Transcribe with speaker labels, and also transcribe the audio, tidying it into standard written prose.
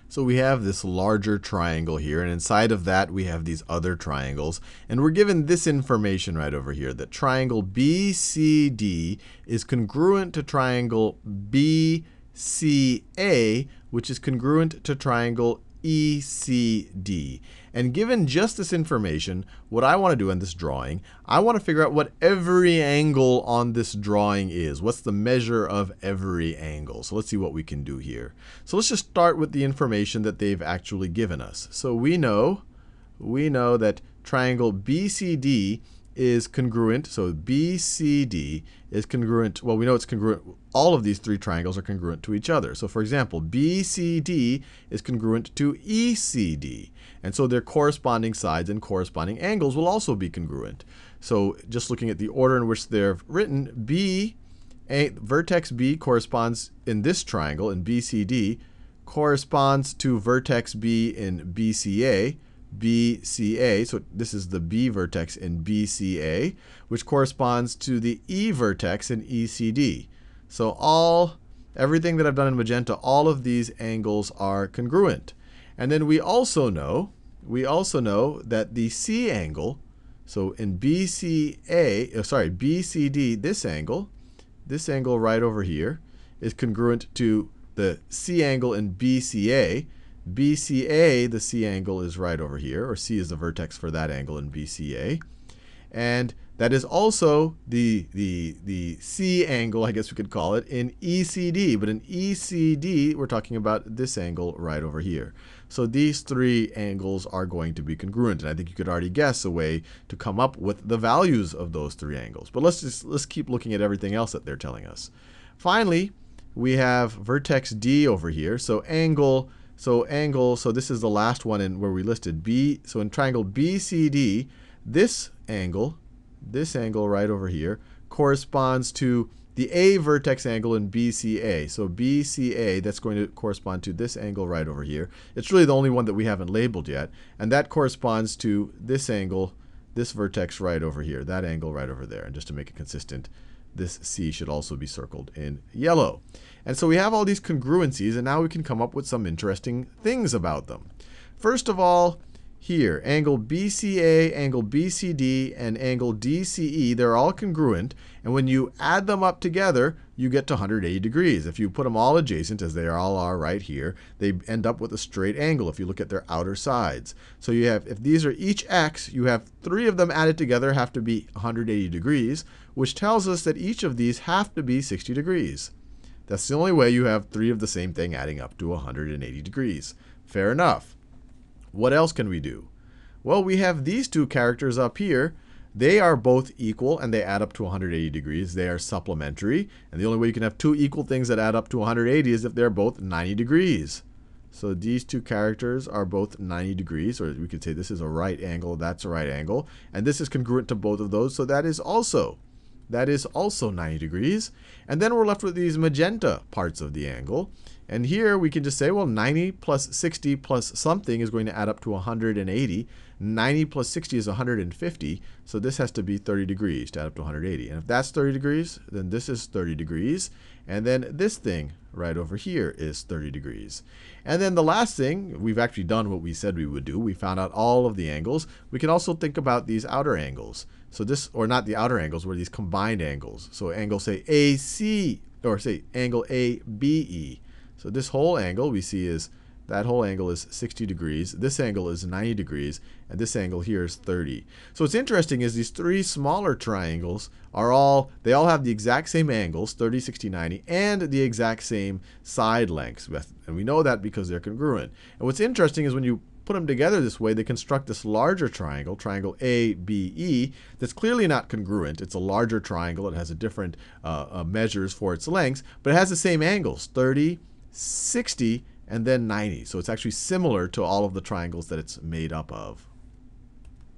Speaker 1: So we have this larger triangle here, and inside of that we have these other triangles. And we're given this information right over here, that triangle BCD is congruent to triangle BCA, which is congruent to triangle ECD. And given just this information, what I want to do in this drawing, I want to figure out what every angle on this drawing is. What's the measure of every angle? So let's see what we can do here. So let's just start with the information that they've actually given us. So we know that triangle BCD is congruent. So BCD is congruent. Well, we know it's congruent. All of these three triangles are congruent to each other. So for example, BCD is congruent to ECD. And so their corresponding sides and corresponding angles will also be congruent. So just looking at the order in which they're written, vertex B corresponds in this triangle, in BCD, corresponds to vertex B in BCA. So this is the B vertex in BCA, which corresponds to the E vertex in ECD. So everything that I've done in magenta, all of these angles are congruent. And then we also know that the C angle, so in BCD, this angle right over here, is congruent to the C angle in BCA. BCA, the C angle is right over here, or C is the vertex for that angle in BCA. And that is also the C angle, I guess we could call it, in ECD. But in ECD, we're talking about this angle right over here. So these three angles are going to be congruent. And I think you could already guess a way to come up with the values of those three angles. But let's keep looking at everything else that they're telling us. Finally, we have vertex D over here. So this is the last one in where we listed B. So in triangle BCD, this angle right over here corresponds to the A vertex angle in BCA. So BCA, that's going to correspond to this angle right over here. It's really the only one that we haven't labeled yet. And that corresponds to this angle, this vertex right over here, that angle right over there. And just to make it consistent, this C should also be circled in yellow. And so we have all these congruencies, and now we can come up with some interesting things about them. First of all, here, angle BCA, angle BCD, and angle DCE, they're all congruent. And when you add them up together, you get to 180 degrees. If you put them all adjacent, as they all are right here, they end up with a straight angle if you look at their outer sides. So you have, if these are each x, you have three of them added together have to be 180 degrees, which tells us that each of these have to be 60 degrees. That's the only way you have three of the same thing adding up to 180 degrees. Fair enough. What else can we do? Well, we have these two characters up here. They are both equal, and they add up to 180 degrees. They are supplementary. And the only way you can have two equal things that add up to 180 is if they're both 90 degrees. So these two characters are both 90 degrees, or we could say this is a right angle, that's a right angle. And this is congruent to both of those, so that is also 90 degrees. And then we're left with these magenta parts of the angle. And here we can just say, well, 90 plus 60 plus something is going to add up to 180. 90 plus 60 is 150. So this has to be 30 degrees to add up to 180. And if that's 30 degrees, then this is 30 degrees. And then this thing right over here is 30 degrees. And then the last thing, we've actually done what we said we would do. We found out all of the angles. We can also think about these outer angles. So this, or not the outer angles, were these combined angles. So angle, say, AC, or say angle ABE. So this whole angle we see is, that whole angle is 60 degrees. This angle is 90 degrees. And this angle here is 30. So what's interesting is these three smaller triangles they all have the exact same angles, 30, 60, 90, and the exact same side lengths. And we know that because they're congruent. And what's interesting is when you put them together this way, they construct this larger triangle, triangle ABE, that's clearly not congruent. It's a larger triangle. It has a different measures for its lengths, but it has the same angles, 30, 60, and then 90. So it's actually similar to all of the triangles that it's made up of.